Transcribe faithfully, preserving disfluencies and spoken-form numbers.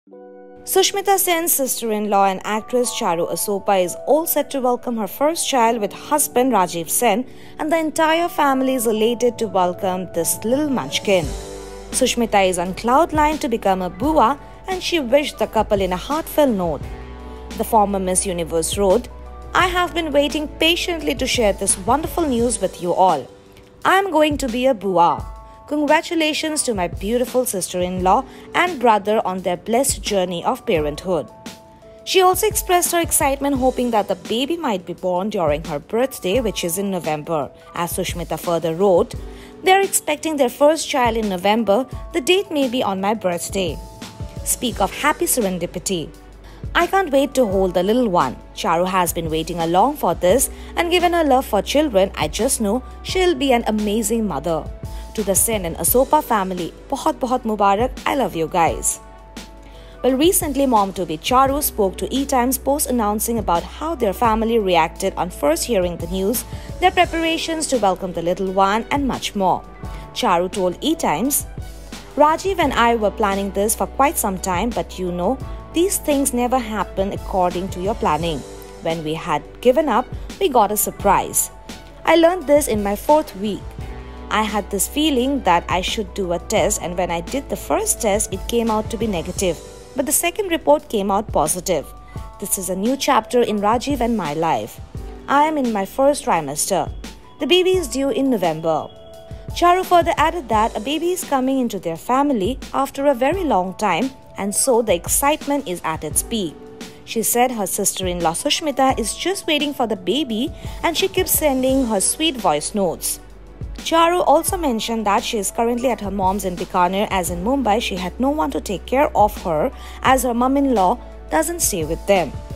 Sushmita Sen's sister-in-law and actress Charu Asopa is all set to welcome her first child with husband Rajeev Sen, and the entire family is elated to welcome this little munchkin. Sushmita is on cloud nine to become a bua, and she wished the couple in a heartfelt note. The former Miss Universe wrote, "I have been waiting patiently to share this wonderful news with you all. I am going to be a bua. Congratulations to my beautiful sister-in-law and brother on their blessed journey of parenthood." She also expressed her excitement, hoping that the baby might be born during her birthday, which is in November. As Sushmita further wrote, "They are expecting their first child in November. The date may be on my birthday. Speak of happy serendipity. I can't wait to hold the little one. Charu has been waiting along for this, and given her love for children, I just know she'll be an amazing mother. To the Sen and Asopa family, bahut bahut Mubarak. I love you guys." Well, recently mom-to-be Charu spoke to E-Times Post announcing about how their family reacted on first hearing the news, their preparations to welcome the little one, and much more. Charu told E-Times, "Rajeev and I were planning this for quite some time, but you know, these things never happen according to your planning. When we had given up, we got a surprise. I learned this in my fourth week. I had this feeling that I should do a test, and when I did the first test, it came out to be negative. But the second report came out positive. This is a new chapter in Rajeev and my life. I am in my first trimester. The baby is due in November." Charu further added that a baby is coming into their family after a very long time, and so the excitement is at its peak. She said her sister-in-law Sushmita is just waiting for the baby, and she keeps sending her sweet voice notes. Charu also mentioned that she is currently at her mom's in Bikaner, as in Mumbai she had no one to take care of her as her mum-in-law doesn't stay with them.